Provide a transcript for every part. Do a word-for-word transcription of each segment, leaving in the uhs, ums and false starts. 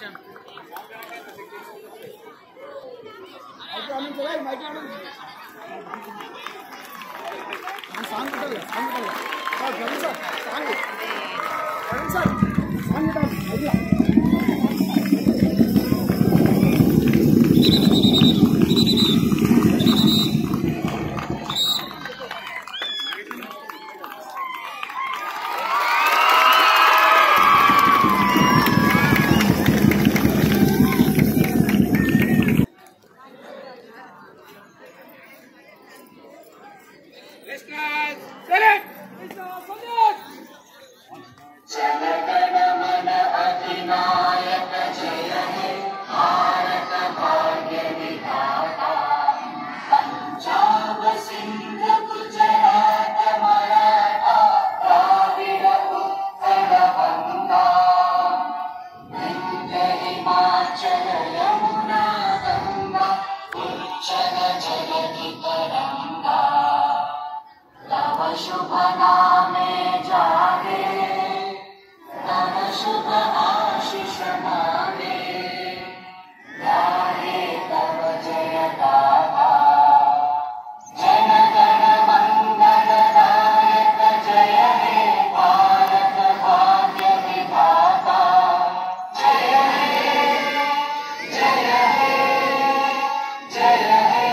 शुभ नामे जागे तव शुभ आशीष मागे गाहे तव जय गाथा जन गण मंगल दायक जय हे भारत भाग्य विधाता जय हे जय हे जय हे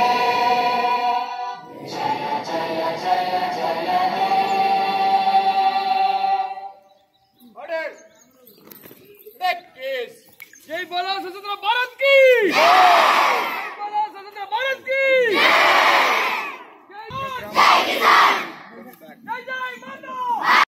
जय जय जय जय हे जय बोलो स्वतंत्र भारत की